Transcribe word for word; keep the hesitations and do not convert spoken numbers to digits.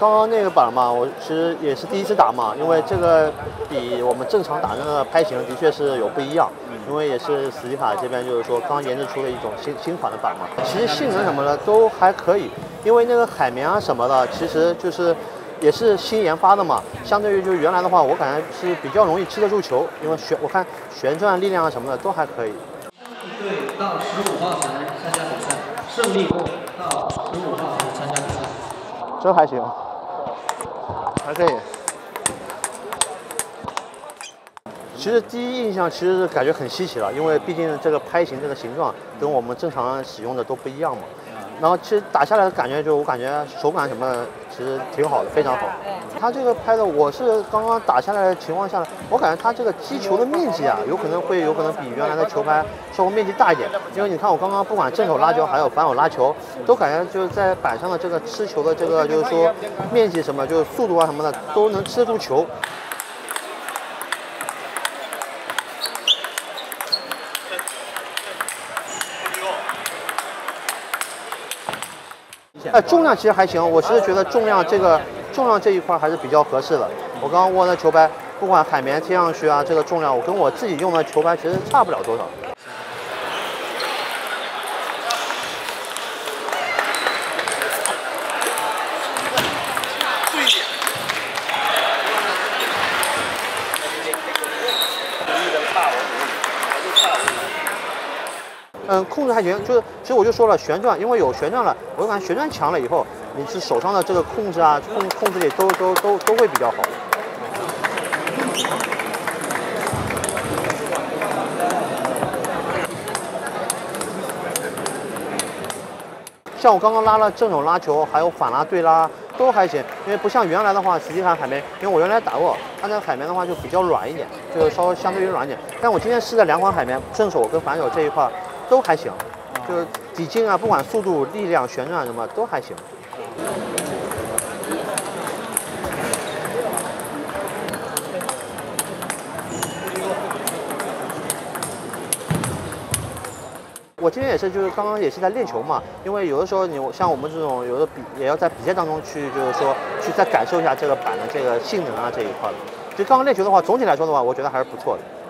刚刚那个板嘛，我其实也是第一次打嘛，因为这个比我们正常打那个拍型的确是有不一样，因为也是斯迪卡这边就是说刚研制出了一种新新款的板嘛，其实性能什么的都还可以，因为那个海绵啊什么的，其实就是也是新研发的嘛，相对于就原来的话，我感觉是比较容易吃得住球，因为旋我看旋转力量啊什么的都还可以。 一队到十五号台参加比赛，胜利队到十五号台参加比赛。 这还行，还可以。其实第一印象其实感觉很稀奇了，因为毕竟这个拍型这个形状跟我们正常使用的都不一样嘛。然后其实打下来的感觉就我感觉手感什么其实挺好的，非常好。它这个拍的我是刚刚打下来的情况下，我感觉它这个击球的面积啊，有可能会有可能比原来的球拍稍微面积大一点。因为你看我刚刚不管正手拉球还有反手拉球，都感觉就是在板上的这个吃球的这个就是说面积什么，就是速度啊什么的都能吃得住球。哎，重量其实还行，我其实觉得重量这个重量这一块还是比较合适的。我刚刚握的球拍，不管海绵贴上去啊，这个重量我跟我自己用的球拍其实差不了多少。嗯，控制还行，就是其实我就说了旋转，因为有旋转了，我感觉旋转强了以后，你是手上的这个控制啊，控控制力都都都都会比较好。像我刚刚拉了正手拉球，还有反拉对拉都还行，因为不像原来的话，实际上海绵，因为我原来打过，它那个海绵的话就比较软一点，就稍微相对于软一点。但我今天试的两款海绵，正手跟反手这一块都还行，就是抵劲啊，不管速度、力量、旋转什么都还行。我今天也是，就是刚刚也是在练球嘛，因为有的时候你像我们这种有的比也要在比赛当中去，就是说去再感受一下这个板的这个性能啊这一块的。就刚刚练球的话，总体来说的话，我觉得还是不错的。